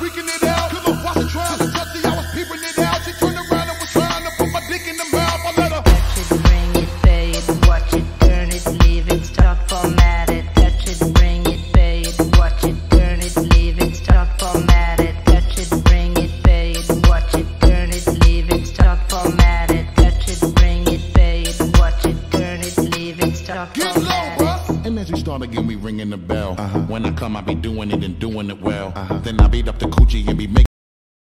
freaking it out. Till I'm watching trying to touch it, I was peeping it out. She turned around and was trying to put my dick in the mouth. I let her touch it, bring it, pay it, watch it, turn it, leave it, stop, format it. Touch it, bring it, pay it, watch it, turn it, leave it, stop, format it. Touch it, bring it, pay it, watch it, turn it, leave it, stop, format it. Touch it, bring it, pay it, watch it, turn it, leave it, stop, get format low, it. bruh. And as we start again, we ringing the bell. When I come, I be doing it and doing it well. Then I beat up the coochie and be making